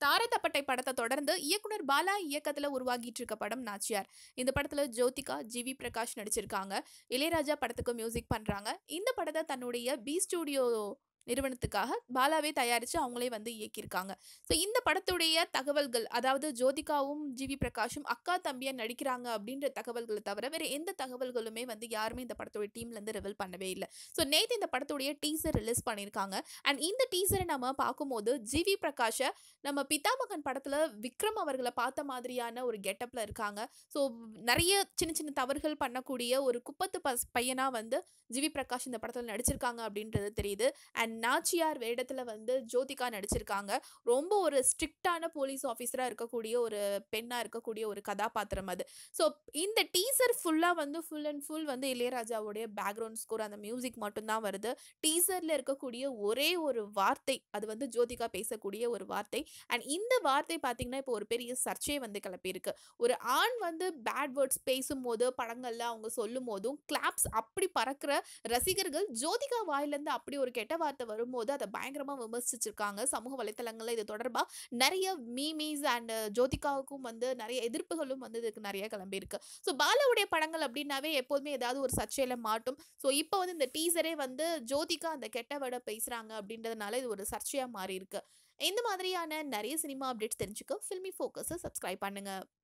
தாரதப்பட்டை படத்த தொடர்ந்து இயக்குனர் பாலா இயக்கத்துல உருவாகிட்டு இருக்க படம் நாச்சியார். இந்த படத்துல ஜோதிகா, ஜிவி பிரகாஷ் நடிச்சிருக்காங்க. இளையராஜா படத்துக்கு மியூசிக் பண்றாங்க. இந்த படத்த தன்னுடைய பி ஸ்டுடியோ நிறுவனத்துக்காக பாலாவே தயாரிச்சு அவங்களே வந்து இயக்கியிருக்காங்க. ஸோ இந்த படத்துடைய தகவல்கள், அதாவது ஜோதிகாவும், ஜிவி பிரகாஷும் அக்கா, தம்பியா நடிக்கிறாங்க அப்படின்ற தகவல்கள தவிர வேற எந்த தகவல்களுமே வந்து யாருமே இந்த படத்தோட டீம்ல இருந்து ரிவீல் பண்ணவே இல்ல. ஸோ நேத்து இந்த படத்துடைய டீசர் ரிலீஸ் பண்ணியிருக்காங்க. அண்ட் இந்த டீசர நம்ம பார்க்கும்போது ஜிவி பிரகாஷ நம்ம பிதாமகன் படத்துல விக்ரம் அவர்கள பார்த்த மாதிரியான ஒரு கெட்டப்ல இருக்காங்க. ஸோ நெறைய சின்ன சின்ன தவறுகள் பண்ணக்கூடிய ஒரு குப்பத்து பையனா வந்து ஜிவி பிரகாஷ் இந்த படத்துல நடிச்சிருக்காங்க அப்படின்றது தெரியுது. அண்ட் நாச்சியார் வேடத்துல வந்து ஜோதிகா நடிச்சிருக்காங்க. ரொம்ப ஒரு ஸ்ட்ரிக்ட்டான போலீஸ் ஆஃபீஸரா இருக்கக்கூடிய ஒரு பெண்ணா இருக்கக்கூடிய ஒரு கதாபாத்திரம் அது. ஸோ இந்த டீசர் ஃபுல்லா வந்து ஃபுல் அண்ட் ஃபுல் வந்து இளையராஜாவுடைய பேக்ரவுண்ட் ஸ்கோர் அந்த மியூசிக் மட்டும் தான் வருது. டீசர்ல இருக்கக்கூடிய ஒரே ஒரு வார்த்தை, அது வந்து ஜோதிகா பேசக்கூடிய ஒரு வார்த்தை. அண்ட் இந்த வார்த்தை பார்த்தீங்கன்னா, இப்போ ஒரு பெரிய சர்ச்சைய வந்து கிளப்பியிருக்கு. ஒரு ஆண் வந்து பேட் வேர்ட்ஸ் பேசும்போது, படங்கள்ல அவங்க சொல்லும்போதும், கிளாப்ஸ் அப்படி பறக்கிற ரசிகர்கள் ஜோதிகா வாயிலேருந்து அப்படி ஒரு கெட்ட வார்த்தை வரும்போது அதை பயங்கரமா விமர்சிச்சிருக்காங்க. சமூக வலைத்தளங்கள்ல இது தொடர்பா நிறைய மீமீஸ் அண்ட் ஜோதிகாவுக்கும் வந்து நிறைய எதிர்ப்புகளும் வந்து இதுக்கு நிறைய கிளம்பியிருக்கு. ஸோ பாலாவுடைய படங்கள் அப்படின்னாவே எப்போதுமே ஏதாவது ஒரு சர்ச்சையில மாட்டும். ஸோ இப்போ வந்து இந்த டீசரே வந்து ஜோதிகா அந்த கெட்ட வேர்ட பேசுறாங்க அப்படின்றதுனால இது ஒரு சர்ச்சையா மாறி இருக்கு. இந்த மாதிரியான நிறைய சினிமா அப்டேட்ஸ் தெரிஞ்சுக்க ஃபில்மி ஃபோக்கஸை சப்ஸ்கிரைப் பண்ணுங்க.